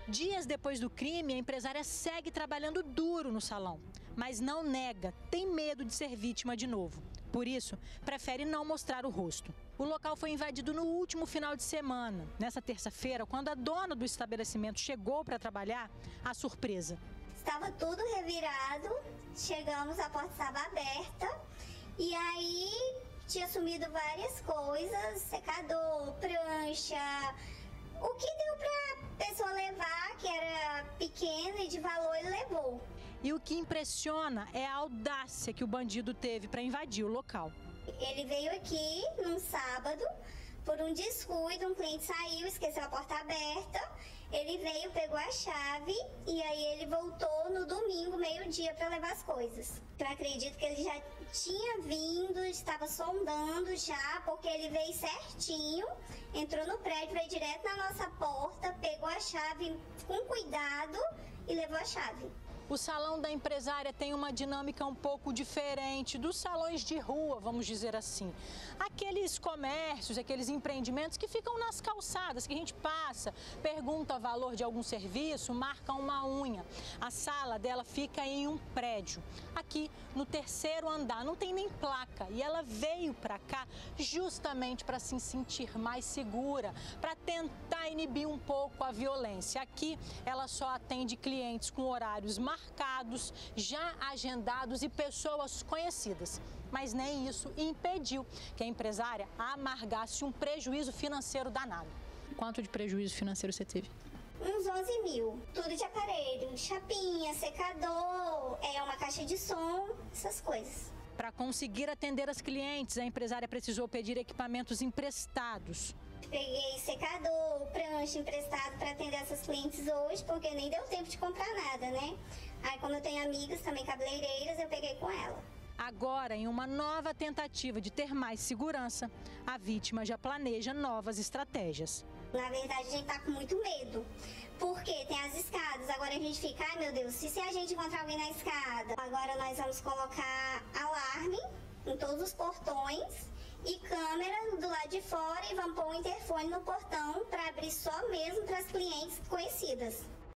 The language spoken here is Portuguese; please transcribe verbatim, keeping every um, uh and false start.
Dias depois do crime, a empresária segue trabalhando duro no salão, mas não nega, tem medo de ser vítima de novo. Por isso, prefere não mostrar o rosto. O local foi invadido no último final de semana. Nessa terça-feira, quando a dona do estabelecimento chegou para trabalhar, a surpresa. Estava tudo revirado, chegamos, a porta estava aberta e aí tinha sumido várias coisas, secador, prancha. O que deu para a pessoa levar, que era pequeno e de valor, ele levou. E o que impressiona é a audácia que o bandido teve para invadir o local. Ele veio aqui num sábado, por um descuido, um cliente saiu, esqueceu a porta aberta. Ele veio, pegou a chave e aí ele voltou no domingo, meio-dia, para levar as coisas. Eu acredito que ele já tinha vindo, estava sondando já, porque ele veio certinho, entrou no prédio, veio direto na nossa porta, pegou a chave com cuidado e levou a chave. O salão da empresária tem uma dinâmica um pouco diferente dos salões de rua, vamos dizer assim. Aqueles comércios, aqueles empreendimentos que ficam nas calçadas, que a gente passa, pergunta o valor de algum serviço, marca uma unha. A sala dela fica em um prédio, aqui no terceiro andar, não tem nem placa. E ela veio para cá justamente para se sentir mais segura, para tentar inibir um pouco a violência. Aqui ela só atende clientes com horários marcados, marcados, já agendados e pessoas conhecidas. Mas nem isso impediu que a empresária amargasse um prejuízo financeiro danado. Quanto de prejuízo financeiro você teve? Uns onze mil. Tudo de aparelho, chapinha, secador, é uma caixa de som, essas coisas. Para conseguir atender as clientes, a empresária precisou pedir equipamentos emprestados. Peguei secador, prancha emprestado para atender essas clientes hoje, porque nem deu tempo de comprar nada, né? Aí, como eu tenho amigas também cabeleireiras, eu peguei com ela. Agora, em uma nova tentativa de ter mais segurança, a vítima já planeja novas estratégias. Na verdade, a gente tá com muito medo, porque tem as escadas. Agora a gente fica, ai meu Deus, e se a gente encontrar alguém na escada? Agora nós vamos colocar alarme em todos os portões e câmera do lado de fora e vamos pôr um interfone no portão para abrir só mesmo para as clientes conhecidas.